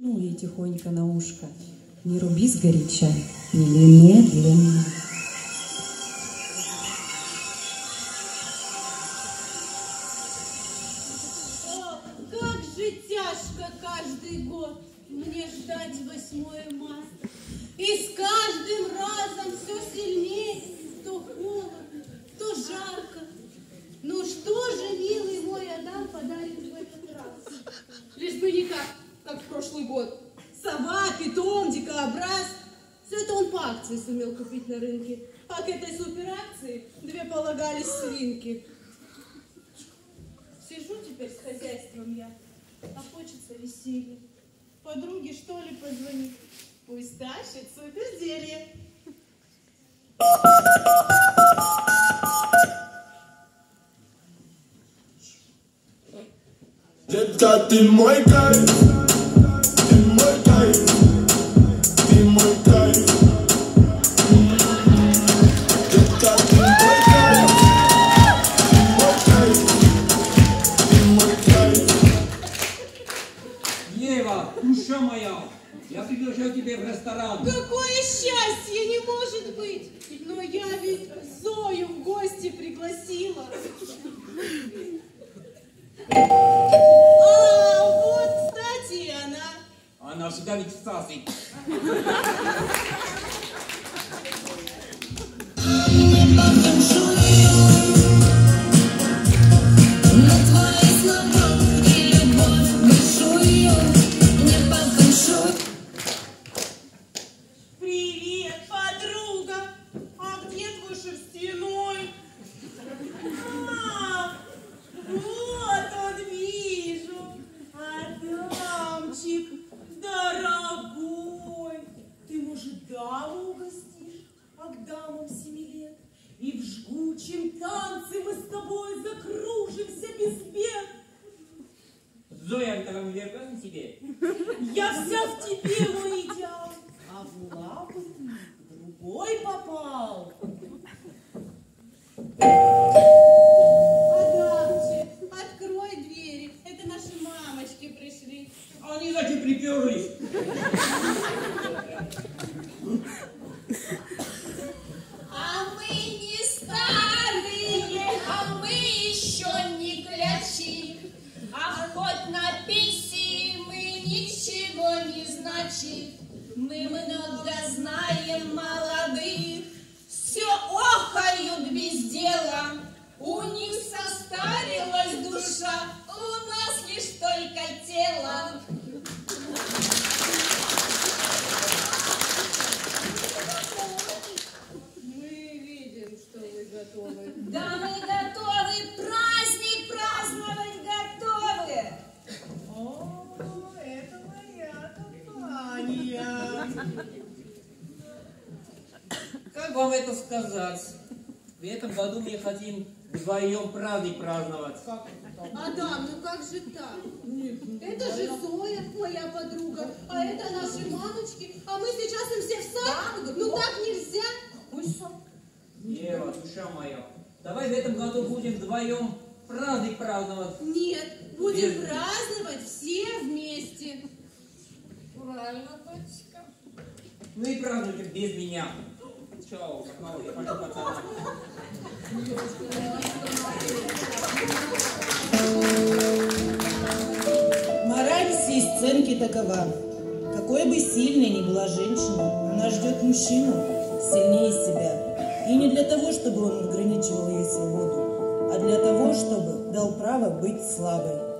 Ну ей тихонько на ушко: не руби сгоряча, или медленно. О, как же тяжко каждый год мне ждать 8 марта. И с каждым разом все сильнее, то холодно, то жарко. Ну что же, милый мой Адам, подарит в этот раз? Лишь бы не так, как в прошлый год. Сова, питон, дикобраз. Все это он по акции сумел купить на рынке. А к этой суперакции 2 полагались свинки. Сижу теперь с хозяйством я, а хочется веселья. Подруге, что ли, позвонить? Пусть тащит суперзелье. Детка, ты мой кайф, ты мой кайф, ты мой кайф. Детка, ты мой кайф, ты мой кайф. Ева, душа моя, я приглашаю тебя в ресторан. Какое счастье, не может быть! Но я ведь Зою в гости пригласила. А вот, кстати, и она. Она всегда ведь в Сасе. Привет, подруга! А где твой шерстяной? А, вот он, вижу. Адамчик, дорогой, ты, может, даму угостишь? А к дамам 7 лет. И в жгучем танце мы с тобой закружимся без бед. Зоя, это вам верно себе? Я вся в тебе, мой идеал, а в лапу ты другой попал. Адамчик, открой двери, это наши мамочки пришли. Они зачем приперлись? А мы не старые, а мы еще не клячи. А хоть на пенсии мы ничего не значим. Мы много знаем молодых, все охают без дела. У них состарилась душа, у нас лишь только тело. Мы видим, что вы готовы. Да мы готовы, праздник праздновать готовы. О, это моя компания. Как вам это сказать? В этом году мы хотим вдвоем праздник праздновать. Адам, ну как же так? Это же Зоя, моя подруга, а это наши мамочки, а мы сейчас им все в сад. Ну так нельзя. Ева, душа моя, давай в этом году будем вдвоем праздник праздновать. Нет, будем праздновать все вместе. Правильно, дочка. Ну и празднуйте без меня. Чао, как мало, я пойду пацана. Мораль всей сценки такова. Какой бы сильной ни была женщина, она ждет мужчину сильнее себя. И не для того, чтобы он ограничивал ей свободу, а для того, чтобы дал право быть слабой.